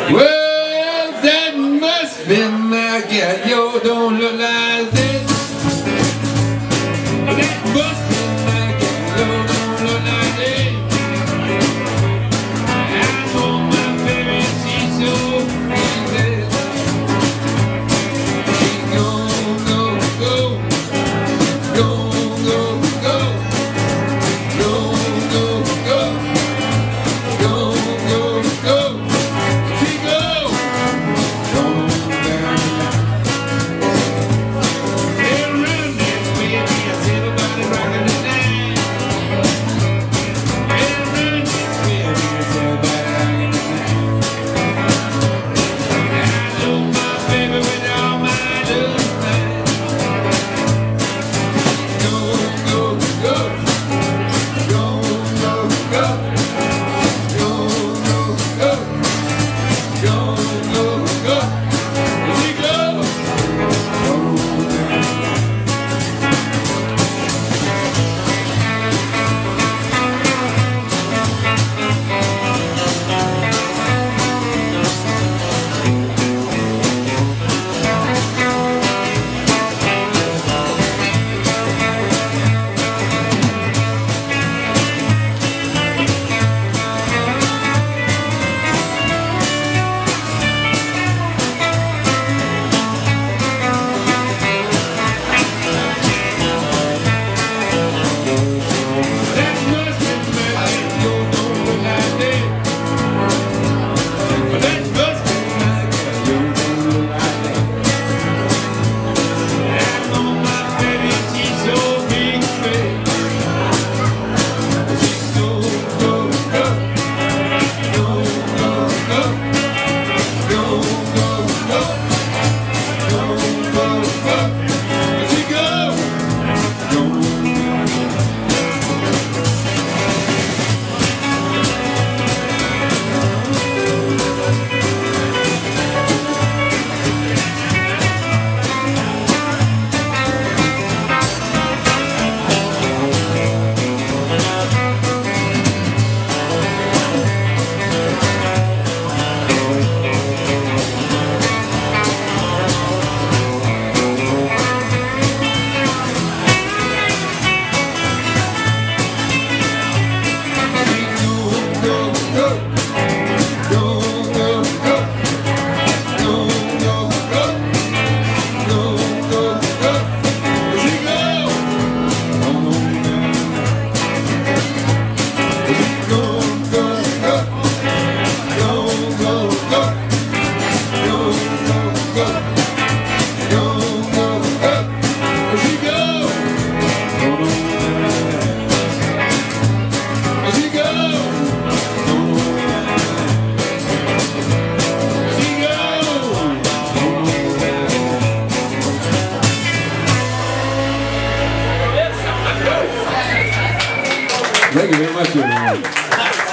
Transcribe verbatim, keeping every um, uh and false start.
Well, that must be my gal. You don't look like this. That must be my gal. You don't look like this. I know my baby, she's so easy. She gon' go, go, go, go, go, go, go, go, go, go, go. She go. Thank you very much, everyone.